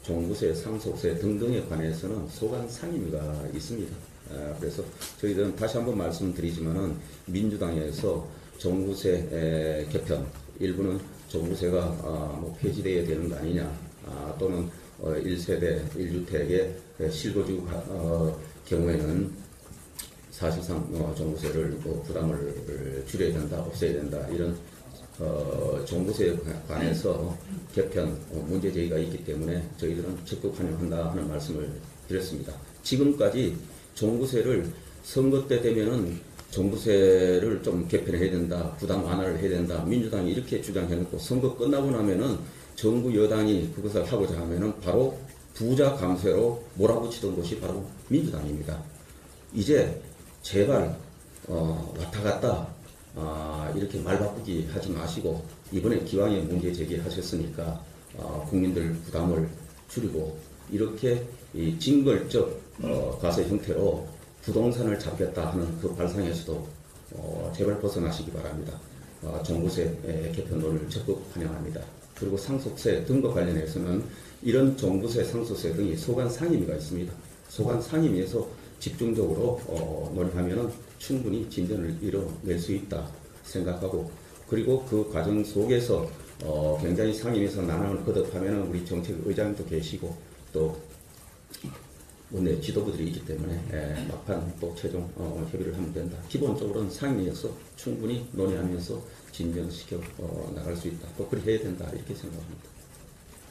종부세, 상속세 등등에 관해서는 소관 상임위가 있습니다. 그래서 저희들은 다시 한번 말씀드리지만은 민주당에서 종부세 개편, 일부는 종부세가 뭐 폐지되어야 되는 거 아니냐, 또는 1세대 1주택의 실거주 경우에는 사실상 종부세를 부담을 줄여야 된다, 없애야 된다, 이런 종부세에 관해서 개편 문제 제기가 있기 때문에 저희들은 적극 환영한다 하는 말씀을 드렸습니다. 지금까지 종부세를 선거 때 되면은 종부세를 좀 개편해야 된다, 부담 완화를 해야 된다, 민주당이 이렇게 주장해놓고 선거 끝나고 나면은 정부 여당이 그것을 하고자 하면은 바로 부자 감세로 몰아붙이던 것이 바로 민주당입니다. 이제 제발 왔다 갔다 이렇게 말 바꾸기 하지 마시고 이번에 기왕에 문제 제기하셨으니까 국민들 부담을 줄이고 이렇게 이 징벌적 과세 형태로 부동산을 잡겠다 하는 그 발상에서도 제발 벗어나시기 바랍니다. 종부세 개편론을 적극 환영합니다. 그리고 상속세 등과 관련해서는 이런 종부세, 상속세 등이 소관 상임위가 있습니다. 소관 상임위에서 집중적으로 논의하면 충분히 진전을 이뤄낼 수 있다 생각하고, 그리고 그 과정 속에서 굉장히 상임위에서 난항을 거듭하면 우리 정책의장도 계시고 또 원내 지도부들이 있기 때문에 막판 또 최종 협의를 하면 된다. 기본적으로는 상임위에서 충분히 논의하면서 진전시켜 나갈 수 있다. 또 그렇게 해야 된다. 이렇게 생각합니다.